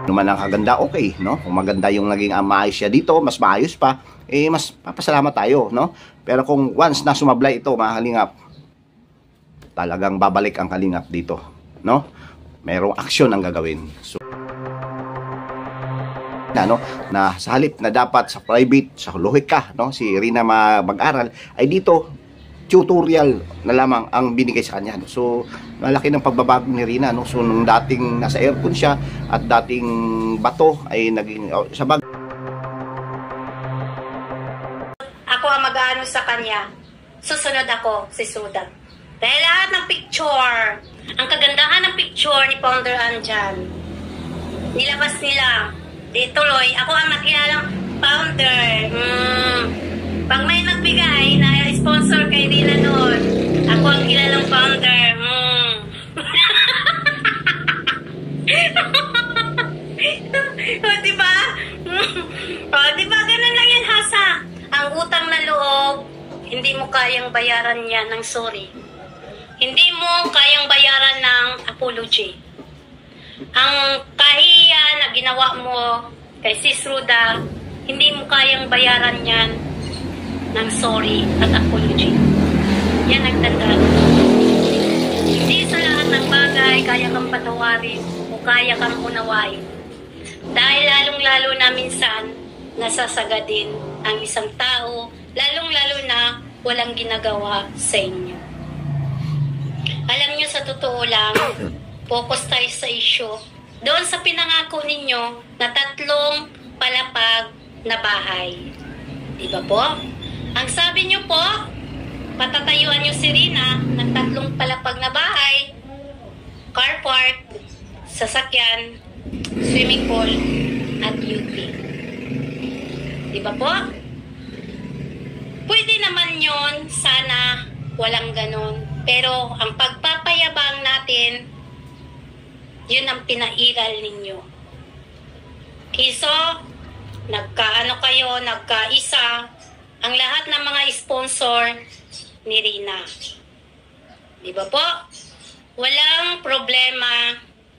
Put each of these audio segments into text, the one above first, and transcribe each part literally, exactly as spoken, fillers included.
naman ang kaganda, okay, no? Kung maganda yung naging uh, maayos siya dito, mas maayos pa, eh mas papasalamat tayo, no? Pero kung once na sumablay ito, mga kalingap, talagang babalik ang kalingap dito, no? Merong aksyon ang gagawin. So, na, no, na sa halip na dapat sa private, sa lohika, no, si Rina mag-aral, ay dito tutorial na lamang ang binigay sa kanya, no? So malaki ng pagbabago ni Rina, no? So nung dating nasa aircon siya at dating bato ay naging oh, sa bag. Ako ang mag-aano sa kanya, susunod ako si Suda. Dahil lahat ng picture, ang kagandahan ng picture ni Founder Andyan, nilabas nila, di tuloy, ako ang nakilalang founder. Mm. Pag may nagbigay na sponsor kay Rina noon, ako ang kilalang founder. Mm. O, diba? O, diba? Ganun lang yan, Hasa. Ang utang na loob, hindi mo kayang bayaran yan ng sorry. Hindi mo kayang bayaran ng apology. Ang kahiya na ginawa mo kay Sis Ruda, hindi mo kayang bayaran yan ng sorry at apology. Yan ang tandaan. Hindi sa lahat ng bagay kaya kang patawarin o kaya kang unawain. Dahil lalong-lalo na minsan nasasagadin ang isang tao, lalong-lalo na walang ginagawa sa inyo. Alam nyo, sa totoo lang, focus tayo sa issue. Doon sa pinangako ninyo na tatlong palapag na bahay. Diba po? Ang sabi nyo po, patatayuan nyo si Rina ng tatlong palapag na bahay, car park, sasakyan, swimming pool, at U P. Diba po? Pwede naman yon, sana walang ganon. Pero ang pagpapayabang natin, yun ang pinairal ninyo. Kiso, nagkaano kayo, nagkaisa, ang lahat ng mga sponsor ni Rina. Di ba po? Walang problema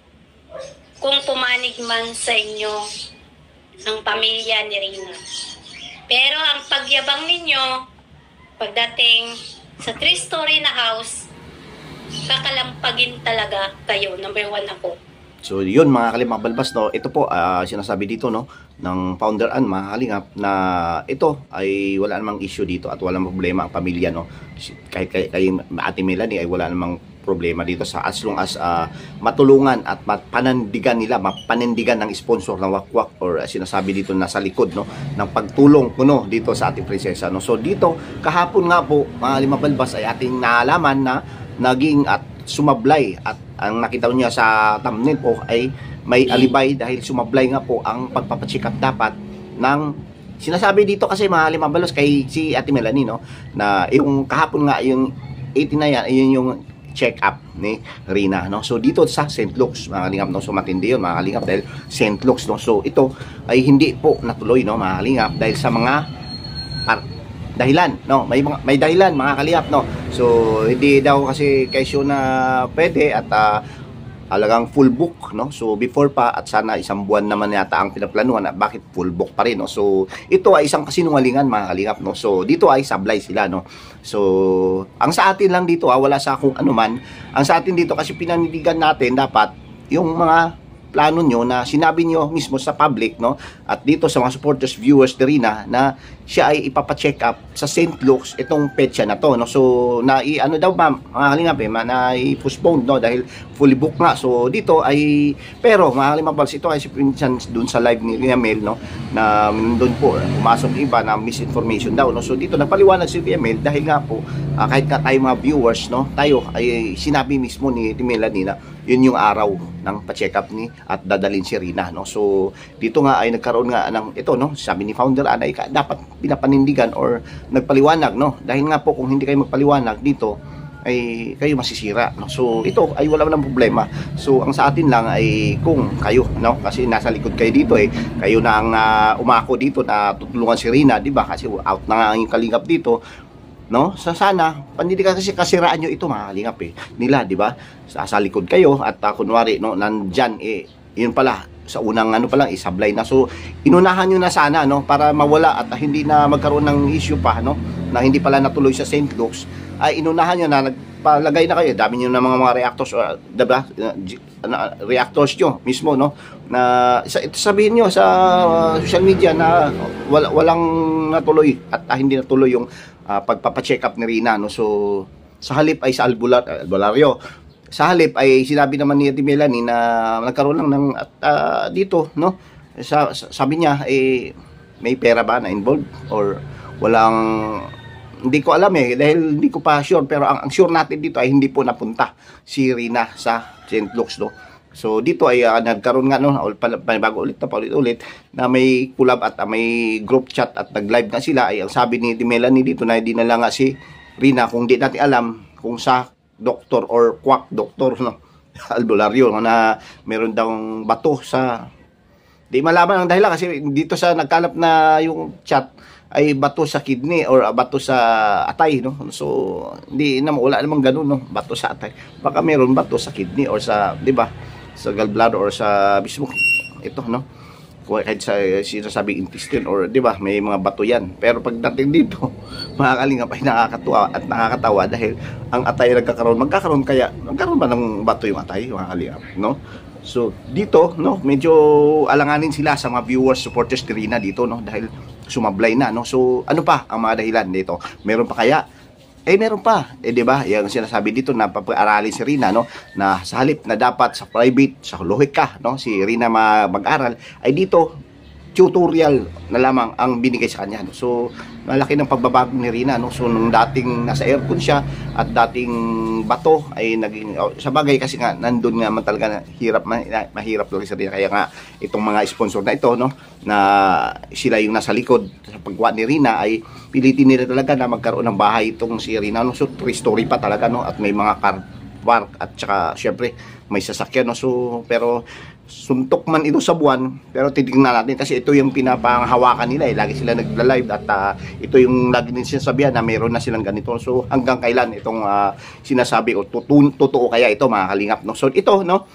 kung pumanig man sa inyo ang pamilya ni Rina. Pero ang pagyabang ninyo, pagdating sa three-story na house, kakalampagin talaga kayo. Number one ako. So yun mga kalingap balbas, no, ito po uh, sinasabi dito, no, ng Founder Ann, mga kalingap, na ito ay wala namang issue dito at walang problema ang pamilya, no. Kahit kay, kay Ate Melanie ay wala namang problema dito sa as long as uh, matulungan at panandigan nila, mapanindigan ng sponsor ng wakwak or uh, sinasabi dito nasa likod, no, ng pagtulong kuno dito sa ating prinsesa, no. So dito kahapon nga po mga kalingap balbas ay ating naalaman na naging at sumablay at ang nakita niya sa thumbnail po ay may alibay dahil sumablay nga po ang pagpapacheck up dapat ng sinasabi dito kasi mga limabalos kay si Ate Melanie, no, na yung kahapon nga yung eighteen na yan, yun yung check up ni Rina, no. So dito sa Saint Luke's mga kalingap, no, so matindi yun mga kalingap dahil Saint Luke's, no. So ito ay hindi po natuloy, no, mga kalingap dahil sa mga dahilan, no, may mga, may dahilan mga kalingap, no. So hindi daw kasi kesyo na pwede at uh, alagang full book, no. So before pa at sana isang buwan naman yata ang pinaplanuhan na bakit full book pa rin, no. So ito ay isang kasinungalingan mga kalingap, no. So dito ay sablay sila, no. So ang sa atin lang dito, ah, wala sa kung ano man. Ang sa atin dito kasi pinanidigan natin dapat yung mga plano nyo na sinabi nyo mismo sa public, no, at dito sa mga supporters, viewers ni Rina na siya ay ipapacheck up sa Saint Luke's itong petsa na to, no. So na i ano daw ma'am mga kalingap eh, na i-postpone, no, dahil fully book nga. So dito ay pero mga kalingap balbas, ito ay si pinsan dun sa live ni Rina Mel, no, na doon po pumasok iba na misinformation daw, no. So dito nagpaliwanag si Rina Mel dahil nga po uh, kahit ka tayo mga viewers, no, tayo ay sinabi mismo ni Melanie na yun yung araw ng pa-check up ni at dadalhin si Rina, no. So dito nga ay nagkaroon nga ng ito, no, sabi ni Founder Ann ay dapat pinapanindigan or nagpaliwanag, no, dahil nga po kung hindi kayo magpaliwanag dito ay kayo masisira, no. So ito ay wala nang problema. So ang sa atin lang ay kung kayo, no, kasi nasa likod kayo dito eh, kayo na ang uh, umako dito na tutulungan si Rina, di ba, kasi out na nga yung kalingap dito, no. Sa sana pandidigan kasi kasiraan nyo ito mga kalingap eh nila, di ba, sa, sa likod kayo at uh, kunwari, no, nandyan eh yun pala sa unang ano pa lang isablay na. So inunahan nyo na sana, no, para mawala at hindi na magkaroon ng issue pa, no, na hindi pala natuloy sa Saint Luke's. Ay inunahan nyo na, nagpalagay na kayo, dami nyo na mga mga reactors, or diba, uh, reactors nyo mismo, no, na sa, ito sabihin nyo sa uh, social media na wala, walang natuloy at uh, hindi natuloy yung uh, pagpapacheck up ni Rina, no. So sa halip ay sa albular, albularyo, sa halip ay sinabi naman ni Ate Melanie na nagkaroon lang ng at uh, dito, no, sa, sabi niya eh may pera ba na involved or walang, hindi ko alam eh, dahil hindi ko pa sure, pero ang, ang sure natin dito ay hindi po napunta si Rina sa Saint Luke's, no. So dito ay uh, nagkaroon nga, no, bago ulit na paulit-ulit na may collab at uh, may group chat at nag-live na sila. Ay ang sabi ni Ate Melanie dito na hindi na lang nga si Rina, kung di natin alam kung sa doktor or quack doktor, no, albularyo, no, na meron daw bato sa, di malaman ang dahilan kasi dito sa nagkalap na yung chat ay bato sa kidney or bato sa atay, no. So hindi na wala namang ganun, no, bato sa atay, baka meron bato sa kidney or sa, di ba, sa gallbladder or sa mismo ito, no, kahit sa sinasabing intestine or, di ba, may mga bato yan. Pero pagdating dito, mga kalingap, ay nakakatuwa at nakakatawa dahil ang atay nagkakaroon, magkakaroon kaya, magkaroon ba ng bato yung atay, mga kalingap, no? So, dito, no, medyo alanganin sila sa mga viewers, supporters ni Rina dito, no, dahil sumablay na, no? So, ano pa ang mga dahilan dito? Meron pa kaya? Eh, meron pa. Eh, di ba? Yung sinasabi dito na papag-aralin si Rina, no, na sa halip na dapat sa private, sa lohika, no, si Rina mag-aral, ay dito tutorial na lamang ang binigay sa kanya, no? So malaki ng pagbabago ni Rina, no. So nung dating nasa aircon siya at dating bato ay naging oh, sa bagay kasi nga nandun nga man talaga na hirap mahirap lang sa Rina, kaya nga itong mga sponsor na ito, no, na sila yung nasa likod sa paggawa ni Rina ay pilitin nila talaga na magkaroon ng bahay itong si Rina, no. So three story pa talaga, no, at may mga car park at saka syempre may sasakyan, no. So pero suntok man ito sa buwan, pero titignan natin kasi ito yung pinapanghawakan nila eh. Lagi sila nagla-live at uh, ito yung lagi din sinasabihan na meron na silang ganito. So hanggang kailan itong uh, sinasabi o totoo kaya ito, mga kalingap, no. So ito, no,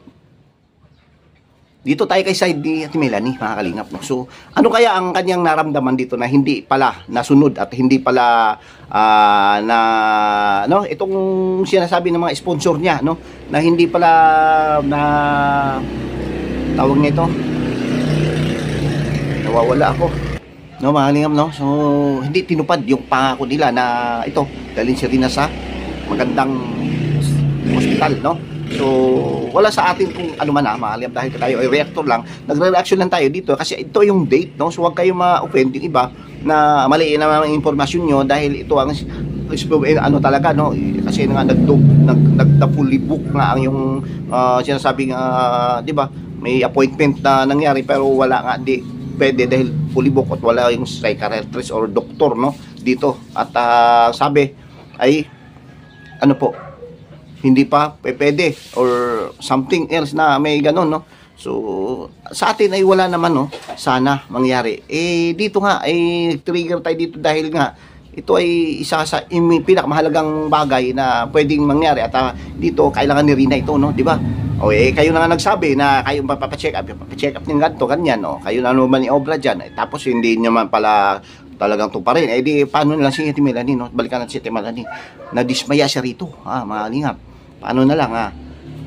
dito tayo kay side ni Ate Melanie, mga kalingap, no. So ano kaya ang kanyang naramdaman dito na hindi pala nasunod at hindi pala uh, na, no, itong sinasabi ng mga sponsor niya, no, na hindi pala na tawag nito, nawawala ako, no, mga kalingap, no. So hindi tinupad yung pangako nila na ito dalhin si Rina sa magandang hospital, no. So wala sa atin kung ano man, ah, maalim, dahil tayo ay reactor lang, nagre-reaction lang tayo dito kasi ito yung date, no. So huwag kayo ma-offend yung iba na mali na mga impormasyon nyo dahil ito ang ano talaga, no, kasi nga nagdug nag, nag fully book nga ang yung uh, sinasabing uh, di ba, may appointment na nangyari pero wala nga, di pwede dahil fully book at wala yung psychiatrist or doktor, no, dito. At uh, sabi ay ano po, hindi pa pwede or something else na may ganun, no. So sa atin ay wala naman, no, sana mangyari. Eh dito nga ay trigger tayo dito dahil nga ito ay isa sa pinakamahalagang bagay na pwedeng mangyari at uh, dito kailangan ni Rina ito, no, di ba? O eh kayo na nga nagsabi na kayo papacheck up, papacheck up ng ganito, ganyan, no. Kayo na naman ni obra dyan, eh, tapos hindi naman pala talagang to pa rin. Eh di paano na lang si Ate Melanie, no? Balikan natin si Ate Melanie. Nadismaya siya rito, ah, mga kalingap. Paano na lang, ah,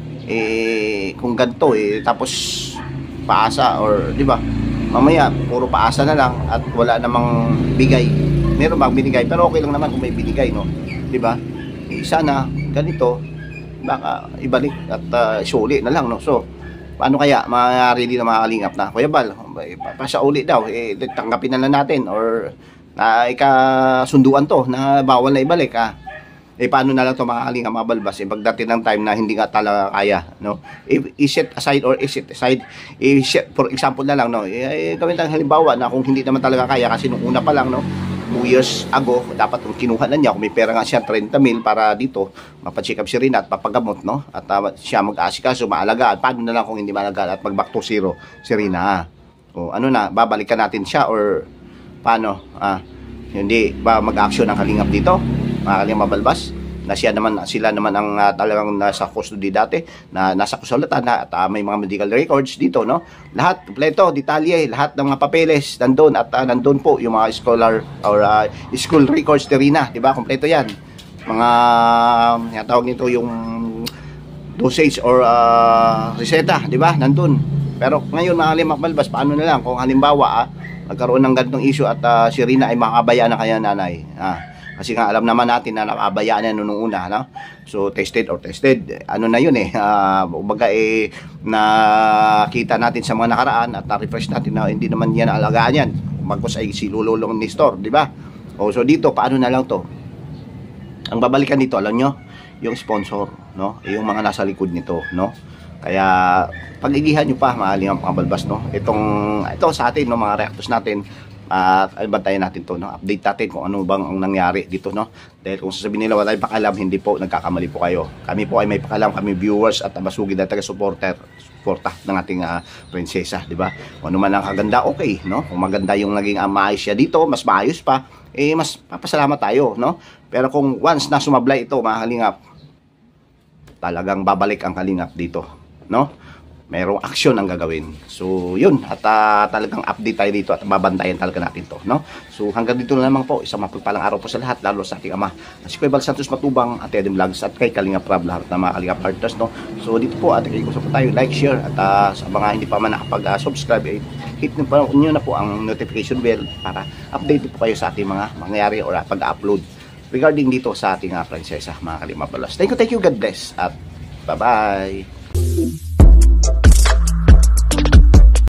eh kung ganito eh tapos paasa or di ba mamaya puro paasa na lang at wala namang bigay. Meron bang binigay, pero okay lang naman kung may binigay, no, di ba? Eh, sana ganito baka ibalik at uh, suli na lang, no. So paano kaya maaari din na makalingap na Kuya Bal, pasauli daw, eh tanggapin na lang natin or na ikasunduan to na bawal na ibalik, ah. Eh paano na lang ito, mga kalingap, mga balbas, eh pagdating ng time na hindi nga talaga kaya, no, i-set aside or i-set aside, i-set, for example na lang, no, eh, gawin tayong halimbawa na kung hindi naman talaga kaya kasi nung una pa lang, no, two years ago, dapat kung kinuha na niya, kung may pera nga siya thirty mil para dito mapacheck up si Rina at papagamot, no, at uh, siya mag-aasikaso, maalagaan. Paano na lang kung hindi maalagaan at mag back to zero si Rina, o ano na, babalikan natin siya or paano, ah, hindi ba mag-action ang kalingap dito, mga kalingap mabalbas? na siya naman, sila naman ang uh, talagang nasa custody dati, na nasa kasulatan na, at uh, may mga medical records dito, no? Lahat, kompleto, detalye, lahat ng mga papeles nandun, at uh, nandun po yung mga scholar or uh, school records ni Rina, di ba? Kompleto yan. Mga, yung tawag nito yung dosage or uh, reseta, di ba? Nandun. Pero ngayon, mga Kalimang Balbas, paano na lang kung halimbawa, ah, nagkaroon ng ganitong issue at uh, si Rina ay makabaya na kaya nanay, ah. Kasi nga alam naman natin na nakabayaan na noong una, no? So tested or tested, ano na yun eh, uh, baga eh, nakita natin sa mga nakaraan at na-refresh natin na hindi naman yan alagaan yan. Magkos ay si Lululong Nestor, di ba? O, so dito, paano na lang to? Ang babalikan dito, alam nyo, yung sponsor, no? Yung mga nasa likod nito, no? Kaya, pag-igihan nyo pa, mahaling ang pangbalbas, no? Itong, ito sa atin, no? Mga reactors natin, at uh, bantayan natin to, no? Update natin kung ano bang ang nangyari dito, no? Dahil kung sasabihin nila wala tayong pakalam, hindi po, nagkakamali po kayo. Kami po ay may pakalam, kami viewers at masugid na taga-supporter suporta ng ating uh, prinsesa, di ba? Kung ano man ang kaganda, okay, no? Kung maganda yung naging uh, maayos siya dito, mas maayos pa, eh mas papasalamat tayo, no? Pero kung once na sumablay ito, mga Kalingap, talagang babalik ang Kalingap dito, no? Merong aksyon ang gagawin. So, yun. At uh, talagang update tayo dito at babantayan talaga natin to, no? So, hanggang dito na lamang po. Isang mapagpalang araw po sa lahat, lalo sa ating ama. Si Kuya Bal Santos Matubang, at Edim Vlogs, at kay Kalingap Rab, lahat ng mga Kalingap Artists, no? So, dito po, at kay kusap po tayo, like, share, at uh, sa mga hindi pa man nakapag-subscribe, eh, hit nyo, pa, nyo na po ang notification bell para update po kayo sa ating mga mangyayari or uh, pag-upload regarding dito sa ating uh, prinsesa, mga Kalingap Balas. Thank you, thank you, God bless, at bye-bye.